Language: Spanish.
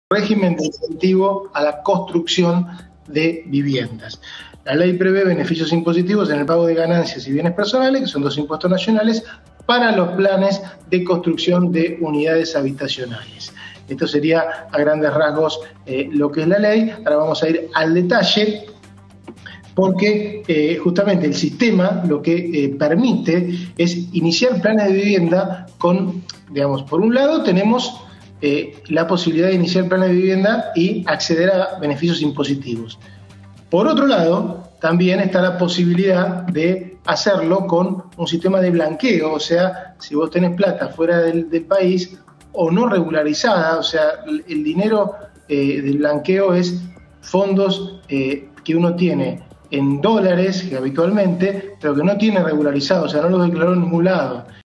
régimen de incentivo a la construcción de viviendas. La ley prevé beneficios impositivos en el pago de ganancias y bienes personales, que son dos impuestos nacionales, para los planes de construcción de unidades habitacionales. Esto sería a grandes rasgos lo que es la ley. Ahora vamos a ir al detalle, porque justamente el sistema lo que permite es iniciar planes de vivienda con, digamos, por un lado tenemos la posibilidad de iniciar planes de vivienda y acceder a beneficios impositivos. Por otro lado, también está la posibilidad de hacerlo con un sistema de blanqueo, o sea, si vos tenés plata fuera del país o no regularizada, o sea, el dinero del blanqueo es fondos que uno tiene en dólares, que habitualmente, pero que no tiene regularizado, o sea, no los declaró en ningún lado.